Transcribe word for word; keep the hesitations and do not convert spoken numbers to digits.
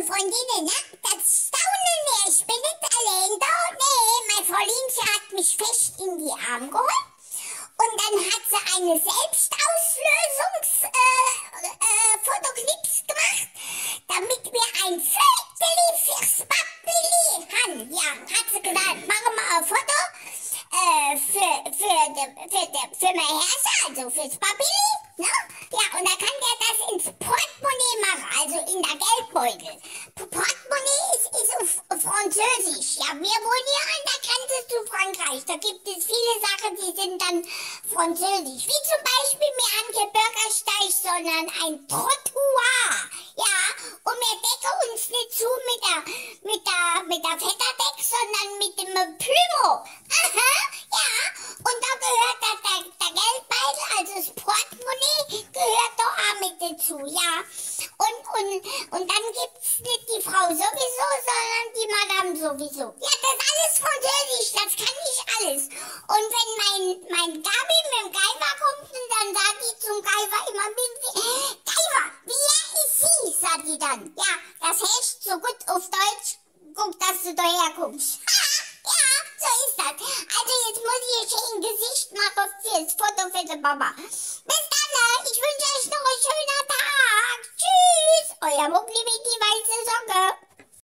Freundinnen, ne? Das staunen wir. Ich bin nicht allein da. Nee, mein Fräuleinchen hat mich fest in die Arme geholt. Und dann hat sie eine Selbstauslösungs-Fotoclips äh, äh, gemacht, damit wir ein Viertel fürs Papili haben. Ja, hat sie gesagt, machen wir ein Foto äh, für, für, de, für, de, für mein Herrscher, also fürs Papili. Ne? Ja, und da kann der das ins Portemonnaie machen, also in der Geldbeutel. Portemonnaie ist, ist auf, auf Französisch. Ja, wir wohnen hier an der Grenze zu Frankreich. Da gibt es viele Sachen, die sind dann Französisch. Wie zum Beispiel, wir haben kein Bürgersteig, sondern ein Trottoir. Ja, und wir decken uns nicht zu mit der, mit der, mit der Federdeck, sondern mit dem Plümo. Aha, ja, und da gehört der, der, der Geldbeutel, also das Portemonnaie, gehört doch auch mit dazu, ja. Und, und, und dann gibt's nicht die Frau sowieso, sondern die Madame sowieso. Ja, das ist alles Französisch, das kann ich alles. Und wenn mein, mein Gabi mit dem Geiger kommt, und dann sagt die zum Geiger immer, Geiger, wer ist sie, sagt die dann. Ja, das heißt so gut auf Deutsch, guck, dass du daher kommst. Ja, so ist das. Also jetzt muss ich hier ein Gesicht machen fürs Foto für die Mama. Bis dann, ich wünsche euch noch einen schönen Tag. Tschüss, euer Muckli.